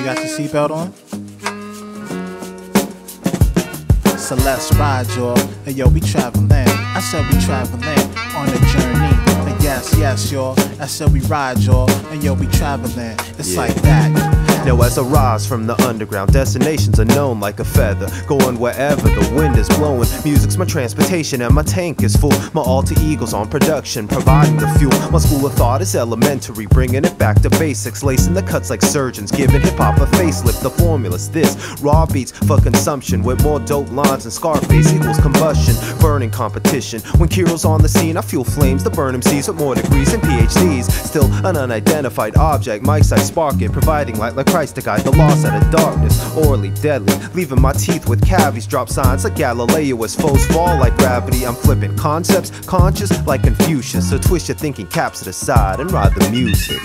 got your seatbelt on? So let's ride, y'all. Hey, yo, we traveling. I said we traveling on a journey. And yes, y'all. I said we ride, y'all. And yo, we traveling. It's like that. Now as I rise from the underground, destinations are known like a feather, going wherever the wind is blowing. Music's my transportation and my tank is full. My alter ego's on production, providing the fuel. My school of thought is elementary, bringing it back to basics, lacing the cuts like surgeons, giving hip-hop a facelift. The formula's this: raw beats for consumption, with more dope lines than Scarface equals combustion, burning competition. When Kiro's on the scene, I fuel flames to burn MCs with more degrees and PhDs. Still an unidentified object, mics I spark it, providing light like Christ to guide the lost out of darkness, orally deadly, leaving my teeth with cavities. Drop signs like Galileo as foes fall like gravity. I'm flipping concepts, conscious like Confucius. So twist your thinking caps to the side and ride the music.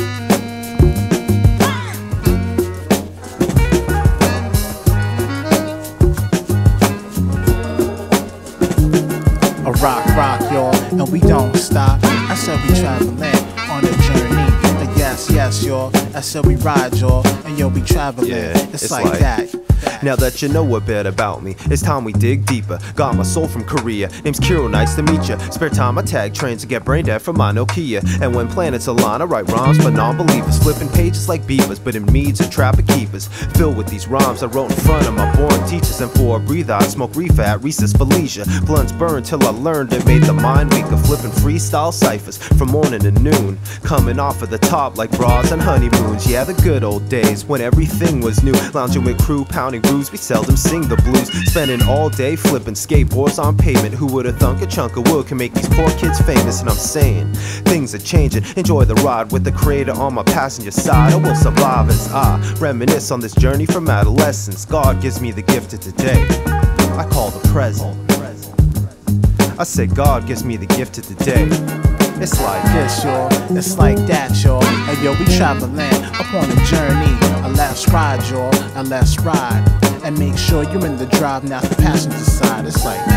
A rock, y'all, and we don't stop. I said we traveling on a journey. Yes, y'all. I said we ride, y'all, and yo, we traveling. It's like that. Now that you know a bit about me, it's time we dig deeper. Got my soul from Korea, name's Kiro, nice to meet ya. Spare time I tag trains to get brain dead from my Nokia. And when planets align, I write rhymes for non-believers, flipping pages like beavers, but in meads and trapper keepers. Filled with these rhymes I wrote in front of my boring teachers. And for a breather I'd smoke reefer at recess for leisure. Blunts burned till I learned it made the mind weaker. Flipping freestyle ciphers from morning to noon, coming off of the top like bras and honeymoons. Yeah, the good old days when everything was new. Lounging with crew, pounding grooves, we seldom sing the blues. Spending all day flipping skateboards on pavement. Who would've thunk a chunk of wood can make these poor kids famous? And I'm saying, things are changing. Enjoy the ride with the creator on my passenger side. I will survive as I reminisce on this journey from adolescence. God gives me the gift of today I call the present. I said God gives me the gift of today. It's like this, y'all. It's like that, y'all. And yo, we traveling upon a journey. And let's ride, y'all. And let's ride. And make sure you're in the drive, not the passenger side. It's like